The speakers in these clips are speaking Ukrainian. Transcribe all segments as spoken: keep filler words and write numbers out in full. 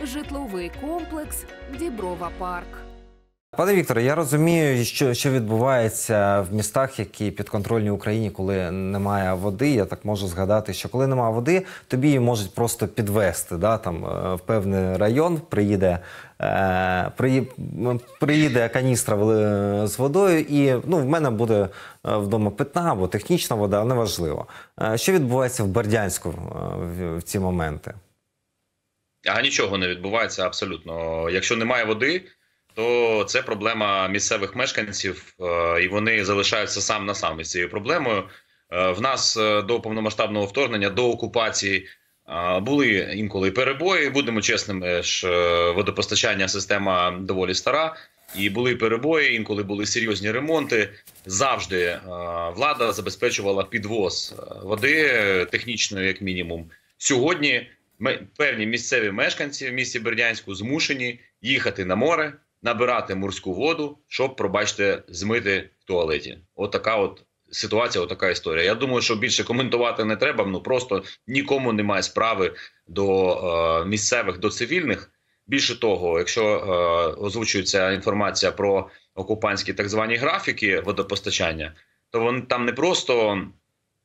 житловий комплекс «Діброва Парк». Пане Вікторе, я розумію, що, що відбувається в містах, які підконтрольні Україні, коли немає води. Я так можу згадати, що коли немає води, тобі її можуть просто підвезти. Да? Там, в певний район приїде, е, при, приїде каністра з водою і ну, в мене буде вдома питна або технічна вода, неважливо. Що відбувається в Бердянську в, в ці моменти? А нічого не відбувається абсолютно. Якщо немає води, то це проблема місцевих мешканців, і вони залишаються сам на сам із цією проблемою. В нас до повномасштабного вторгнення, до окупації були інколи перебої, будемо чесними, ж водопостачання система доволі стара, і були перебої, інколи були серйозні ремонти. Завжди влада забезпечувала підвоз води, технічної як мінімум. Сьогодні певні місцеві мешканці в місті Бердянську змушені їхати на море, набирати морську воду, щоб, пробачте, змити в туалеті. Отака от ситуація, отака історія. Я думаю, що більше коментувати не треба, ну просто нікому немає справи до е, місцевих, до цивільних. Більше того, якщо е, озвучується інформація про окупантські так звані графіки водопостачання, то вон, там не просто е,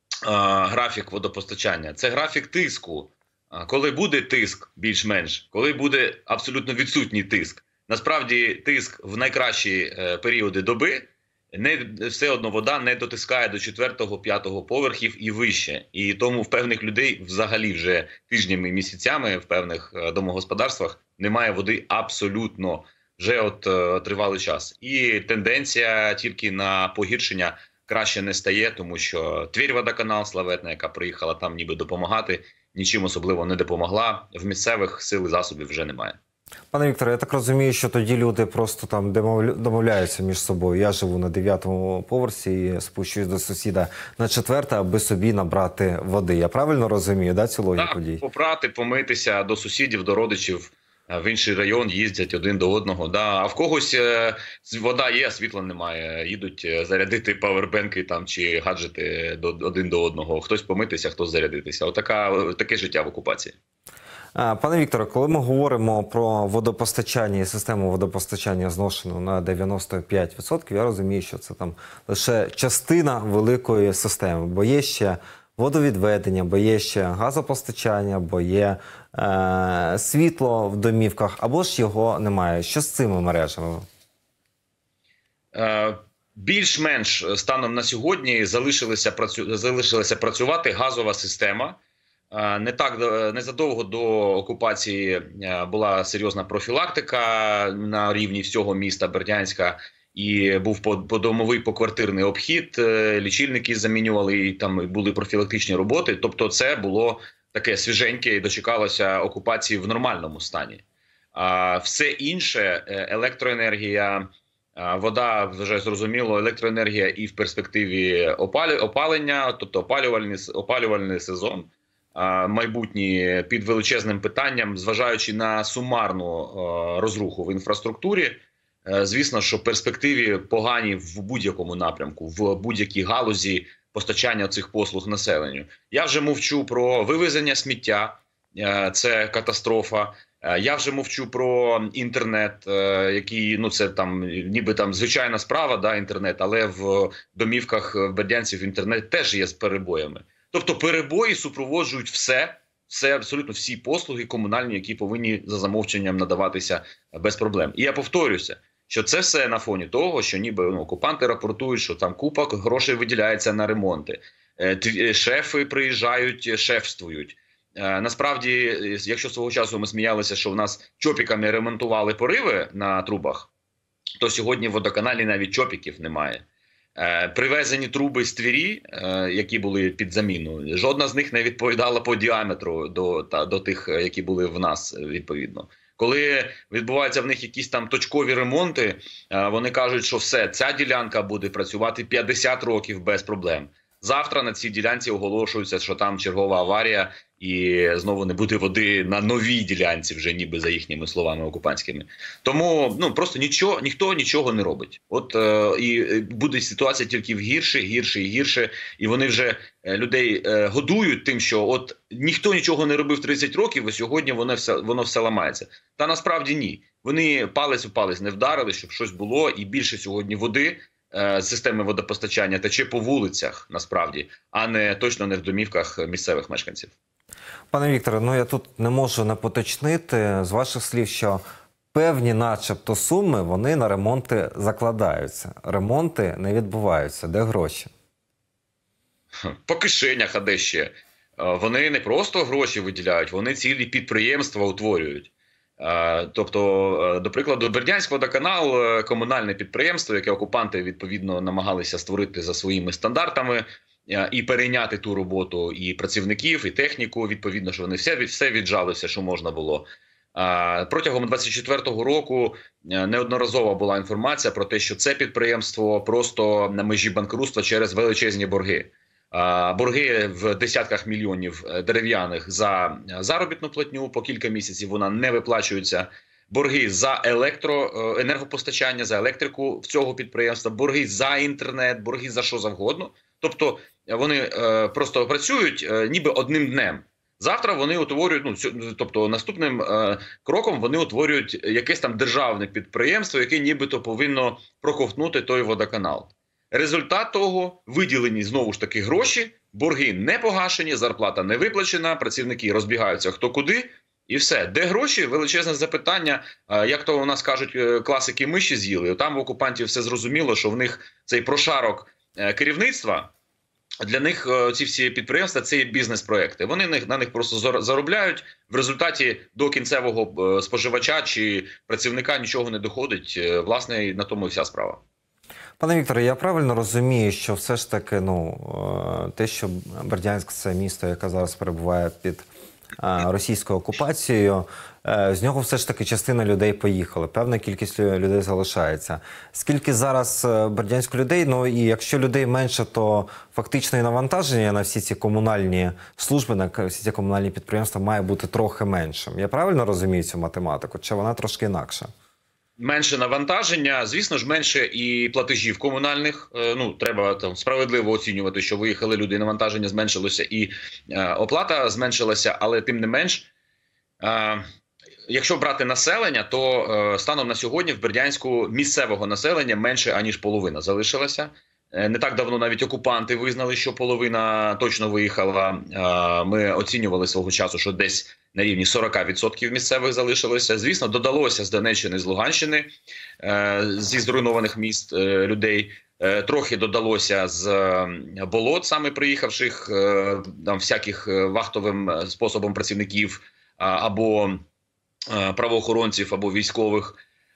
графік водопостачання, це графік тиску. Коли буде тиск більш-менш, коли буде абсолютно відсутній тиск. Насправді тиск в найкращі е, періоди доби, не, все одно вода не дотискає до четвертого-п'ятого поверхів і вище. І тому в певних людей взагалі вже тижнями, місяцями в певних е, домогосподарствах немає води абсолютно вже от е, тривалий час. І тенденція тільки на погіршення краще не стає, тому що Тверь-водоканал, славетна, яка приїхала там ніби допомагати, нічим особливо не допомогла. В місцевих сил і засобів вже немає. Пане Вікторе, я так розумію, що тоді люди просто там домовляються між собою. Я живу на дев'ятому поверсі і спущусь до сусіда на четверте, аби собі набрати води. Я правильно розумію, да, цю логіку дій? Так, попрати, помитися, до сусідів, до родичів в інший район їздять один до одного. Да. А в когось вода є, світла немає. Їдуть зарядити павербенки там, чи гаджети до, один до одного. Хтось помитися, хтось зарядитися. Отака, таке життя в окупації. Пане Вікторе, коли ми говоримо про водопостачання і систему водопостачання зношену на дев'яносто п'ять відсотків, я розумію, що це там лише частина великої системи, бо є ще водовідведення, бо є ще газопостачання, бо є е, світло в домівках, або ж його немає. Що з цими мережами? Е, більш-менш станом на сьогодні залишилася, працю... залишилася працювати газова система. Не так незадовго до окупації була серйозна профілактика на рівні всього міста Бердянська, і був подомовий поквартирний обхід, лічильники замінювали, і там були профілактичні роботи. Тобто це було таке свіженьке і дочекалося окупації в нормальному стані. А все інше, електроенергія, вода, вже зрозуміло, електроенергія і в перспективі опалення, тобто опалювальний, опалювальний сезон, майбутні під величезним питанням, зважаючи на сумарну розруху в інфраструктурі. Звісно, що в перспективі погані в будь-якому напрямку, в будь-якій галузі постачання цих послуг населенню. Я вже мовчу про вивезення сміття, це катастрофа. Я вже мовчу про інтернет, який, ну це там ніби там звичайна справа, да, інтернет, але в домівках бердянців інтернет теж є з перебоями. Тобто перебої супроводжують все, все, абсолютно всі послуги комунальні, які повинні за замовченням надаватися без проблем. І я повторюся, що це все на фоні того, що ніби ну, окупанти рапортують, що там купа грошей виділяється на ремонти. Шефи приїжджають, шефствують. Насправді, якщо свого часу ми сміялися, що в нас чопіками ремонтували пориви на трубах, то сьогодні в водоканалі навіть чопіків немає. Привезені труби з Твері, які були під заміну, жодна з них не відповідала по діаметру до, та, до тих, які були в нас, відповідно. Коли відбуваються в них якісь там точкові ремонти, вони кажуть, що все, ця ділянка буде працювати п'ятдесят років без проблем. Завтра на цій ділянці оголошується, що там чергова аварія і знову не буде води на новій ділянці, вже ніби за їхніми словами окупантськими. Тому ну просто нічого, ніхто нічого не робить. От е, і буде ситуація тільки гірше, гірше і гірше. І вони вже е, людей е, годують тим, що от ніхто нічого не робив тридцять років, і сьогодні воно все, воно все ламається. Та насправді ні. Вони палець у палець не вдарили, щоб щось було, і більше сьогодні води з системи водопостачання тече по вулицях, насправді, а не точно не в домівках місцевих мешканців. Пане Вікторе, ну я тут не можу не поточнити з ваших слів, що певні начебто суми, вони на ремонти закладаються. Ремонти не відбуваються. Де гроші? По кишенях, а де ще? Вони не просто гроші виділяють, вони цілі підприємства утворюють. Тобто, до прикладу, Бердянськводоканал – комунальне підприємство, яке окупанти, відповідно, намагалися створити за своїми стандартами і перейняти ту роботу і працівників, і техніку, відповідно, що вони все, все віджали, все, що можна було. Протягом двадцять четвертого року неодноразово була інформація про те, що це підприємство просто на межі банкрутства через величезні борги. Борги в десятках мільйонів дерев'яних за заробітну платню, по кілька місяців вона не виплачується. Борги за електроенергопостачання, за електрику в цього підприємства, борги за інтернет, борги за що завгодно. Тобто вони просто працюють ніби одним днем. Завтра вони утворюють, ну, тобто наступним е, кроком вони утворюють якесь там державне підприємство, яке нібито повинно проковтнути той водоканал. Результат того – виділені знову ж таки гроші, борги не погашені, зарплата не виплачена, працівники розбігаються хто куди і все. Де гроші? Величезне запитання, як то у нас кажуть, класики миші з'їли. Там в окупантів все зрозуміло, що в них цей прошарок керівництва, для них ці всі підприємства – це бізнес-проекти. Вони на них просто заробляють, в результаті до кінцевого споживача чи працівника нічого не доходить, власне, на тому і вся справа. Пане Вікторе, я правильно розумію, що все ж таки, ну, те, що Бердянськ – це місто, яке зараз перебуває під російською окупацією, з нього все ж таки частина людей поїхали, певна кількість людей залишається. Скільки зараз в Бердянську людей, ну і якщо людей менше, то фактично і навантаження на всі ці комунальні служби, на всі ці комунальні підприємства має бути трохи меншим. Я правильно розумію цю математику, чи вона трошки інакша? Менше навантаження, звісно ж, менше і платежів комунальних. Ну, треба там справедливо оцінювати, що виїхали люди, навантаження зменшилося і е, оплата зменшилася, але тим не менш, е, якщо брати населення, то е, станом на сьогодні в Бердянську місцевого населення менше, аніж половина залишилася. Не так давно навіть окупанти визнали, що половина точно виїхала. Ми оцінювали свого часу, що десь на рівні сорок відсотків місцевих залишилося. Звісно, додалося з Донеччини, з Луганщини, зі зруйнованих міст людей. Трохи додалося з болот, саме приїхавших там всяких вахтовим способом працівників або правоохоронців, або військових.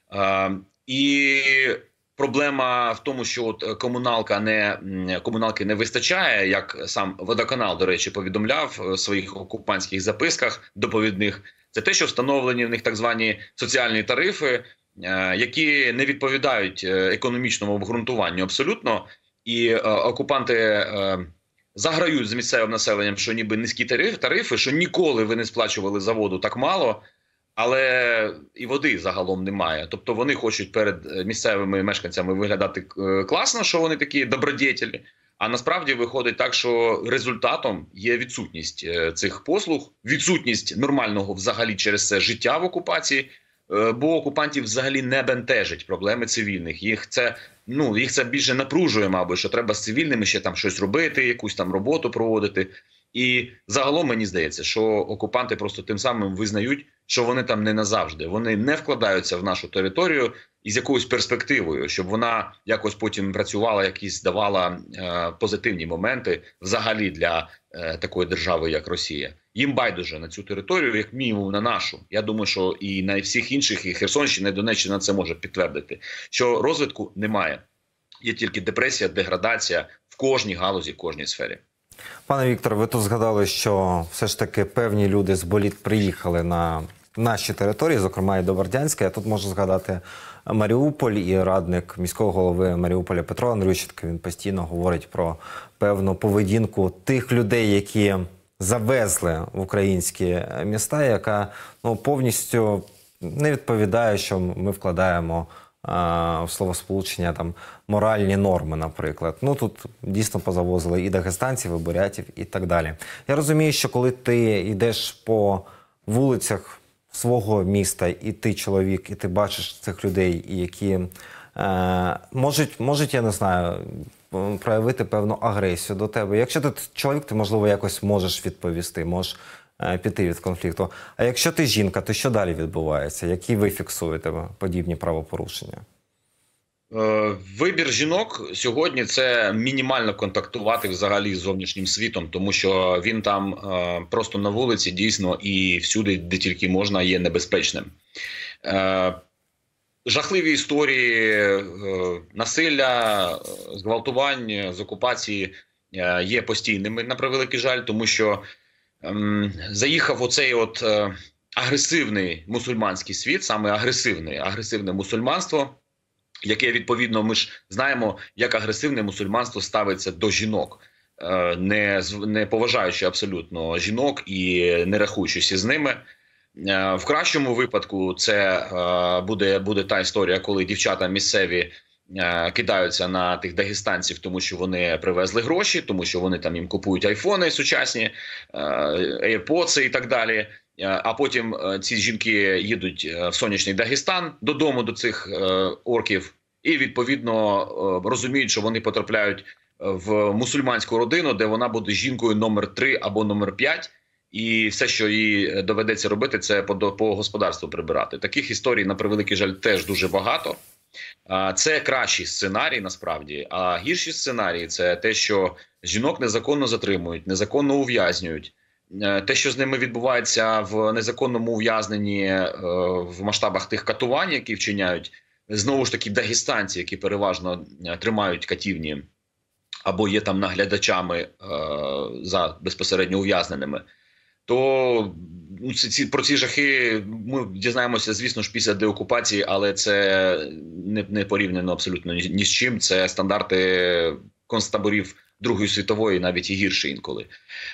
І проблема в тому, що от комуналка не, комуналки не вистачає, як сам водоканал, до речі, повідомляв в своїх окупантських записках доповідних. Це те, що встановлені в них так звані соціальні тарифи, які не відповідають економічному обґрунтуванню абсолютно. І окупанти заграють з місцевим населенням, що ніби низькі тарифи, що ніколи ви не сплачували за воду так мало. Але і води загалом немає. Тобто вони хочуть перед місцевими мешканцями виглядати класно, що вони такі добродетелі. А насправді виходить так, що результатом є відсутність цих послуг, відсутність нормального взагалі через це життя в окупації, бо окупантів взагалі не бентежить проблеми цивільних. Їх це, ну, їх це більше напружує, мабуть, що треба з цивільними ще там щось робити, якусь там роботу проводити. І загалом мені здається, що окупанти просто тим самим визнають, що вони там не назавжди. Вони не вкладаються в нашу територію із якоюсь перспективою, щоб вона якось потім працювала, якісь давала е, позитивні моменти взагалі для е, такої держави, як Росія. Їм байдуже на цю територію, як мінімум на нашу. Я думаю, що і на всіх інших, і Херсонщина, і Донеччина це може підтвердити, що розвитку немає. Є тільки депресія, деградація в кожній галузі, в кожній сфері. Пане Вікторе, ви тут згадали, що все ж таки певні люди з боліт приїхали на наші території, зокрема і до Бердянська. Я тут можу згадати Маріуполь, і радник міського голови Маріуполя Петро Андрющенко, він постійно говорить про певну поведінку тих людей, які завезли в українські міста, яка ну, повністю не відповідає, що ми вкладаємо в словосполучення там моральні норми, наприклад. Ну тут дійсно позавозили і дагестанців, і бурятів, і так далі. Я розумію, що коли ти йдеш по вулицях свого міста, і ти чоловік, і ти бачиш цих людей, які е, можуть, можуть, я не знаю, проявити певну агресію до тебе. Якщо ти чоловік, ти, можливо, якось можеш відповісти, можеш е, піти від конфлікту. А якщо ти жінка, то що далі відбувається? Які ви фіксуєте подібні правопорушення? Вибір жінок сьогодні – це мінімально контактувати взагалі з зовнішнім світом, тому що він там е, просто на вулиці дійсно і всюди, де тільки можна, є небезпечним. Е, жахливі історії е, насилля, зґвалтувань з окупації е, є постійними, на превеликий жаль, тому що е, заїхав оцей от е, агресивний мусульманський світ, саме агресивний, агресивне мусульманство, яке, відповідно, ми ж знаємо, як агресивне мусульманство ставиться до жінок, не, не поважаючи абсолютно жінок і не рахуючись із ними. В кращому випадку це буде, буде та історія, коли дівчата місцеві кидаються на тих дагестанців, тому що вони привезли гроші, тому що вони там їм купують айфони сучасні, AirPods і так далі. А потім ці жінки їдуть в сонячний Дагестан додому до цих орків і, відповідно, розуміють, що вони потрапляють в мусульманську родину, де вона буде жінкою номер три або номер п'ять, і все, що їй доведеться робити, це по, по господарству прибирати. Таких історій, на превеликий жаль, теж дуже багато. Це кращий сценарій, насправді. А гірші сценарії – це те, що жінок незаконно затримують, незаконно ув'язнюють. Те, що з ними відбувається в незаконному ув'язненні в масштабах тих катувань, які вчиняють, знову ж таки, дагестанці, які переважно тримають катівні або є там наглядачами за безпосередньо ув'язненими, то ну, ці, про ці жахи ми дізнаємося, звісно ж, після деокупації, але це не, не порівняно абсолютно ні, ні з чим. Це стандарти концтаборів Другої світової, навіть і гірше інколи.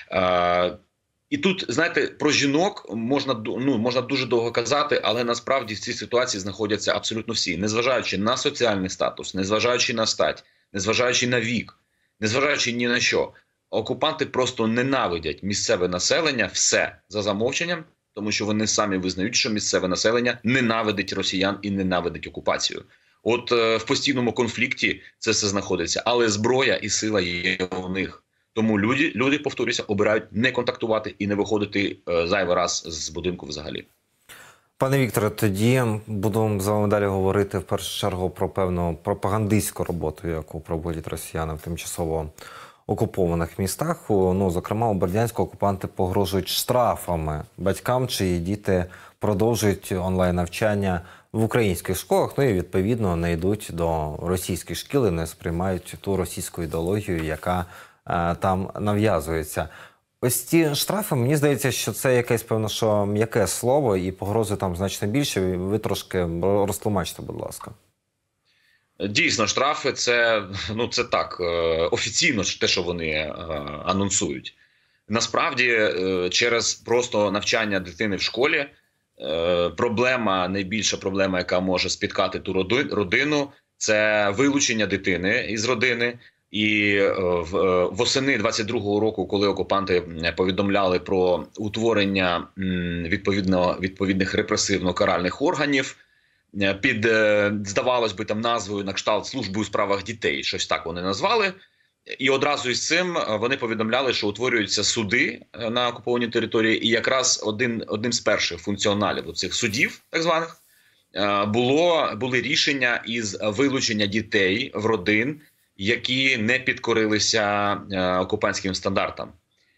І тут, знаєте, про жінок можна, ну, можна дуже довго казати, але насправді в цій ситуації знаходяться абсолютно всі. Незважаючи на соціальний статус, незважаючи на стать, незважаючи на вік, незважаючи ні на що. Окупанти просто ненавидять місцеве населення, все за замовченням, тому що вони самі визнають, що місцеве населення ненавидить росіян і ненавидить окупацію. От е, в постійному конфлікті це все знаходиться, але зброя і сила є у них. Тому люди, люди, повторюся, обирають не контактувати і не виходити е, зайвий раз з будинку взагалі. Пане Вікторе, тоді будемо з вами далі говорити в першу чергу про певну пропагандистську роботу, яку проводять росіяни в тимчасово окупованих містах. Ну, зокрема, у Бердянську окупанти погрожують штрафами батькам, чиї діти продовжують онлайн-навчання в українських школах, ну і, відповідно, не йдуть до російських шкіл і не сприймають ту російську ідеологію, яка е, там нав'язується. Ось ці штрафи, мені здається, що це якесь, певно, що м'яке слово, і погрози там значно більше. Ви трошки розтлумачте, будь ласка. Дійсно, штрафи – це, ну, це так, офіційно те, що вони анонсують. Насправді, через просто навчання дитини в школі, проблема, найбільша проблема, яка може спіткати ту родину, це вилучення дитини із родини. І восени двадцять другого року, коли окупанти повідомляли про утворення відповідно, відповідних репресивно-каральних органів, під, здавалось би, там назвою на кшталт «Служби у справах дітей», щось так вони назвали. І одразу із цим вони повідомляли, що утворюються суди на окупованій території. І якраз один, одним з перших функціоналів цих судів, так званих, було, були рішення із вилучення дітей в родин, які не підкорилися окупантським стандартам.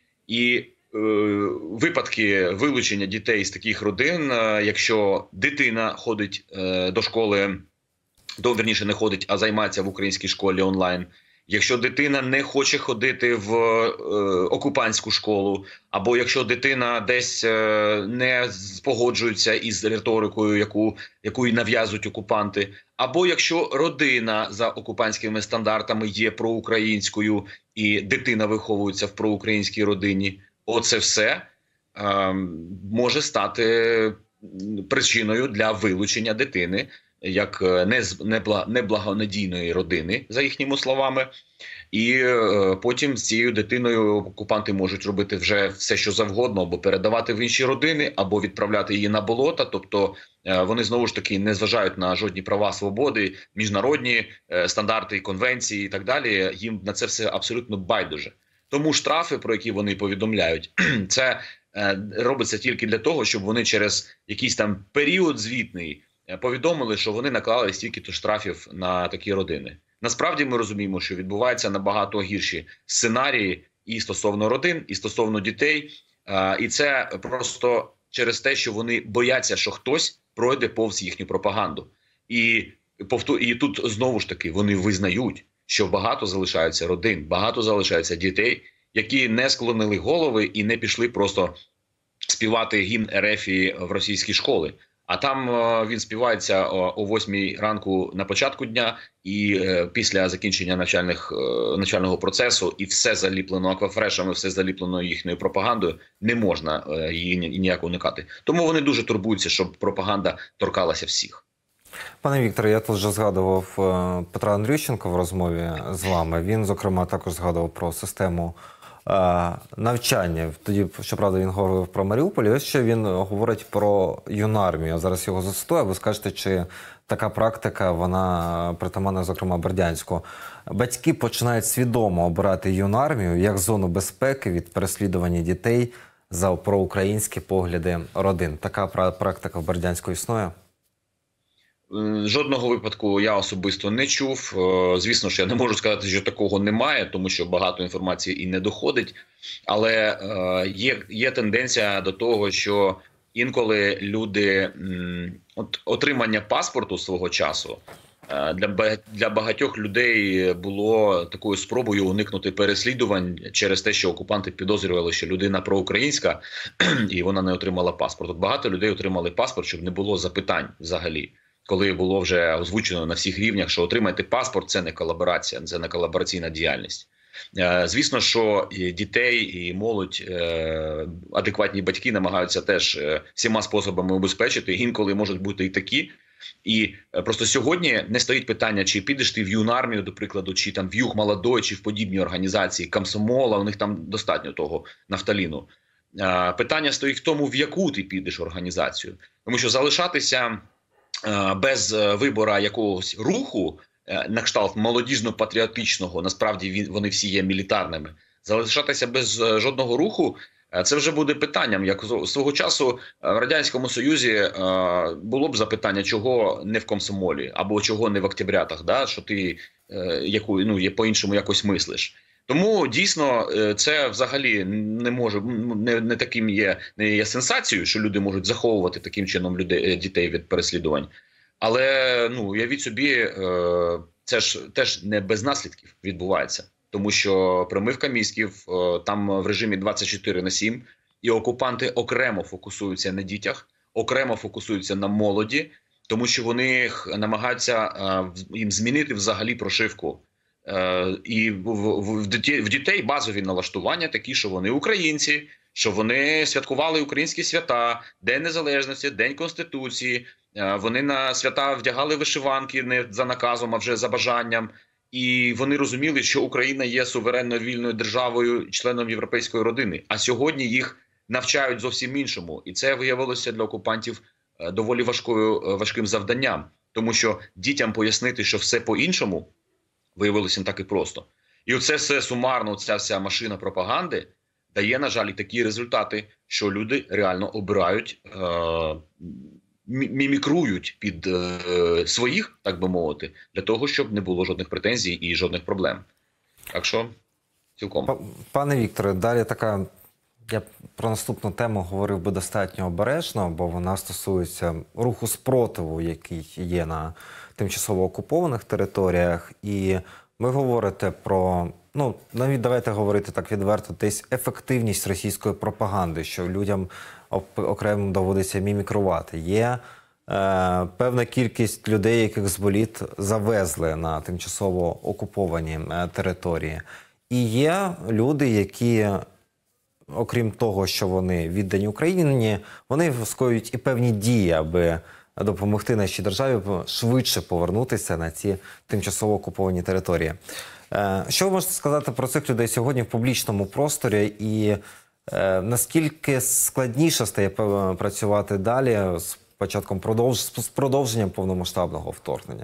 І е, випадки вилучення дітей з таких родин, е, якщо дитина ходить е, до школи, до, верніше не ходить, а займається в українській школі онлайн, Якщо дитина не хоче ходити в е, окупантську школу, або якщо дитина десь е, не погоджується із риторикою, яку, яку й нав'язують окупанти, або якщо родина за окупантськими стандартами є проукраїнською і дитина виховується в проукраїнській родині, оце все е, може стати причиною для вилучення дитини як неблагонадійної родини, за їхніми словами. І е, потім з цією дитиною окупанти можуть робити вже все, що завгодно, або передавати в інші родини, або відправляти її на болота. Тобто е, вони знову ж таки не зважають на жодні права, свободи, міжнародні е, стандарти, конвенції і так далі. Їм на це все абсолютно байдуже. Тому штрафи, про які вони повідомляють, це е, робиться тільки для того, щоб вони через якийсь там період звітний повідомили, що вони наклали стільки-то штрафів на такі родини. Насправді ми розуміємо, що відбуваються набагато гірші сценарії і стосовно родин, і стосовно дітей. І це просто через те, що вони бояться, що хтось пройде повз їхню пропаганду. І, і тут знову ж таки вони визнають, що багато залишаються родин, багато залишаються дітей, які не склонили голови і не пішли просто співати гімн РФ в російські школи. А там о, він співається о, о восьмій ранку на початку дня і е, після закінчення навчальних, е, навчального процесу, і все заліплено аквафрешами, все заліплено їхньою пропагандою, не можна е, її ніяк уникати. Тому вони дуже турбуються, щоб пропаганда торкалася всіх. Пане Вікторе, я тут вже згадував е, Петра Андрющенка в розмові з вами. Він, зокрема, також згадував про систему навчання. Тоді, щоправда, він говорив про Маріуполь. Ось що він говорить про юнармію. Я зараз його зацитую, а ви скажете, чи така практика, вона притаманна, зокрема, Бердянську. Батьки починають свідомо обирати юнармію як зону безпеки від переслідування дітей за проукраїнські погляди родин. Така практика в Бердянську існує? Жодного випадку я особисто не чув. Звісно ж, я не можу сказати, що такого немає, тому що багато інформації і не доходить. Але є, є тенденція до того, що інколи люди, от отримання паспорту свого часу для, для багатьох людей було такою спробою уникнути переслідувань через те, що окупанти підозрювали, що людина проукраїнська і вона не отримала паспорт. От багато людей отримали паспорт, щоб не було запитань взагалі. Коли було вже озвучено на всіх рівнях, що отримати паспорт – це не колаборація, це не колабораційна діяльність. Звісно, що дітей і молодь, адекватні батьки намагаються теж всіма способами убезпечити, інколи можуть бути і такі. І просто сьогодні не стоїть питання, чи підеш ти в юнармію, до прикладу, чи там в Юг Молодой, чи в подібні організації, комсомола, у них там достатньо того нафталіну. Питання стоїть в тому, в яку ти підеш організацію. Тому що залишатися без вибора якогось руху, на кшталт молодіжно-патріотичного, насправді вони всі є мілітарними, залишатися без жодного руху, це вже буде питанням. Як свого часу в Радянському Союзі було б запитання, чого не в комсомолі, або чого не в октябрятах, да? Що ти яку, ну, по-іншому якось мислиш. Тому дійсно це взагалі не може не, не таким є не є сенсацією, що люди можуть заховувати таким чином людей, дітей від переслідувань. Але ну уявіть собі, це ж теж не без наслідків відбувається, тому що промивка мізків там в режимі двадцять чотири на сім, і окупанти окремо фокусуються на дітях, окремо фокусуються на молоді, тому що вони намагаються їм змінити взагалі прошивку. І в дітей базові налаштування такі, що вони українці, що вони святкували українські свята, День Незалежності, День Конституції, вони на свята вдягали вишиванки не за наказом, а вже за бажанням. І вони розуміли, що Україна є суверенною вільною державою, членом європейської родини. А сьогодні їх навчають зовсім іншому. І це виявилося для окупантів доволі важкою, важким завданням. Тому що дітям пояснити, що все по-іншому, виявилося не так і просто. І оце все сумарно, ця вся машина пропаганди дає, на жаль, і такі результати, що люди реально обирають, е мімікрують під е своїх, так би мовити, для того, щоб не було жодних претензій і жодних проблем. Так що, цілком. Пане Вікторе, далі така, я про наступну тему говорив би достатньо обережно, бо вона стосується руху спротиву, який є на тимчасово окупованих територіях. І ви говорите про, ну, навіть давайте говорити так відверто, десь ефективність російської пропаганди, що людям окремо доводиться мімікрувати. Є е, певна кількість людей, яких з боліт завезли на тимчасово окуповані е, території. І є люди, які, окрім того, що вони віддані Україні, вони скоюють і певні дії, аби допомогти нашій державі швидше повернутися на ці тимчасово окуповані території. Що ви можете сказати про цих людей сьогодні в публічному просторі і е, наскільки складніше стає працювати далі з початком продовж... з продовженням повномасштабного вторгнення?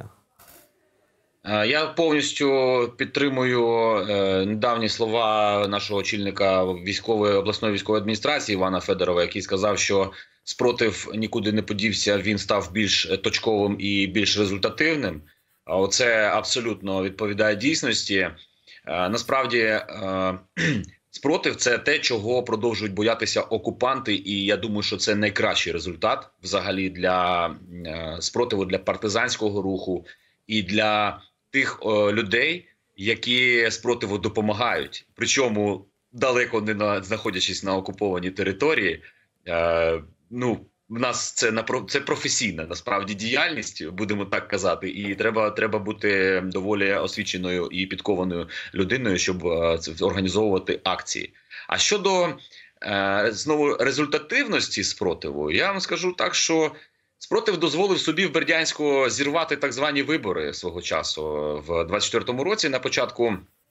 Я повністю підтримую е, недавні слова нашого очільника військової обласної військової адміністрації Івана Федорова, який сказав, що спротив нікуди не подівся, він став більш точковим і більш результативним. Оце абсолютно відповідає дійсності. Е, насправді, е, спротив – це те, чого продовжують боятися окупанти, і я думаю, що це найкращий результат взагалі для е, спротиву для партизанського руху і для тих о, людей, які спротиву допомагають. Причому далеко не на, знаходячись на окупованій території. Е, ну, в нас це, на, це професійна, насправді, діяльність, будемо так казати. І треба, треба бути доволі освіченою і підкованою людиною, щоб е, організовувати акції. А щодо, е, знову, результативності спротиву, я вам скажу так, що спротив дозволив собі в Бердянську зірвати так звані вибори свого часу в двадцять четвертому році. На початку,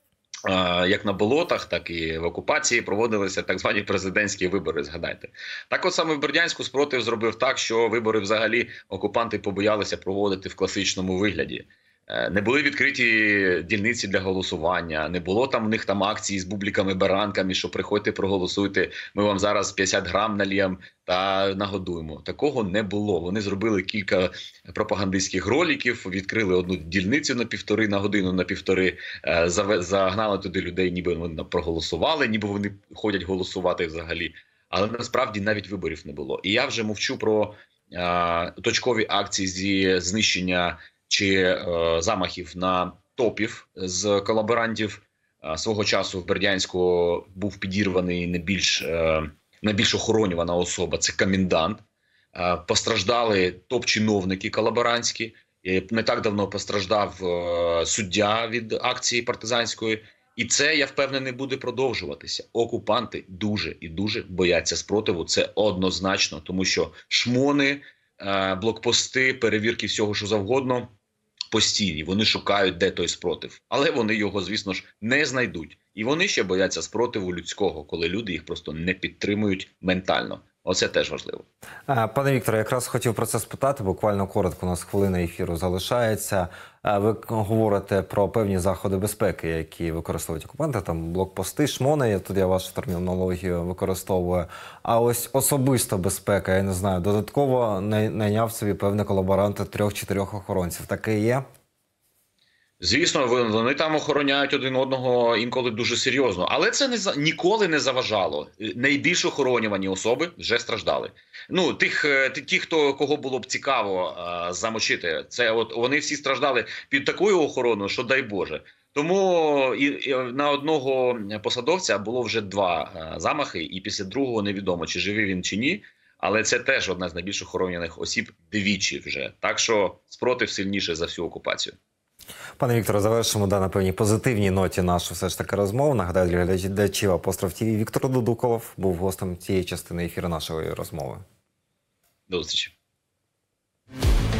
як на болотах, так і в окупації проводилися так звані президентські вибори, згадайте. Так от саме в Бердянську спротив зробив так, що вибори взагалі окупанти побоялися проводити в класичному вигляді. Не були відкриті дільниці для голосування, не було там в них там акції з бубліками-баранками, що приходьте, проголосуйте, ми вам зараз п'ятдесят грам нальємо та нагодуємо. Такого не було. Вони зробили кілька пропагандистських роликів, відкрили одну дільницю на півтори, на годину на півтори, загнали туди людей, ніби вони проголосували, ніби вони ходять голосувати взагалі. Але насправді навіть виборів не було. І я вже мовчу про а, точкові акції зі знищення чи е, замахів на топів з колаборантів. Е, свого часу в Бердянську був підірваний найбільш, е, найбільш охоронювана особа – це комендант. Е, постраждали топ-чиновники колаборантські. Е, не так давно постраждав е, суддя від акції партизанської. І це, я впевнений, буде продовжуватися. Окупанти дуже і дуже бояться спротиву. Це однозначно, тому що шмони, е, блокпости, перевірки всього, що завгодно – постійні. Вони шукають, де той спротив. Але вони його, звісно ж, не знайдуть. І вони ще бояться спротиву людського, коли люди їх просто не підтримують ментально. Оце теж важливо. Пане Вікторе, якраз хотів про це спитати. Буквально коротко, у нас хвилина ефіру залишається. Ви говорите про певні заходи безпеки, які використовують окупанти, там блокпости, шмони, тут я вашу термінологію використовую. А ось особиста безпека, я не знаю, додатково найняв собі певні колаборанти трьох-чотирьох охоронців. Таке є? Звісно, вони там охороняють один одного інколи дуже серйозно. Але це не ніколи не заважало. Найбільш охоронювані особи вже страждали. Ну, тих, ті, хто, кого було б цікаво а, замочити, це от вони всі страждали під такою охороною, що дай Боже. Тому і, і на одного посадовця було вже два а, замахи, і після другого невідомо, чи живий він, чи ні. Але це теж одна з найбільш охоронених осіб двічі вже. Так що спротив сильніше за всю окупацію. Пане Вікторе, завершимо да, на певній позитивній ноті нашу все ж таки розмову. Нагадаю для глядачів Апостроф ТВ, Віктор Дудуколов був гостем цієї частини ефіру нашої розмови. До зустрічі.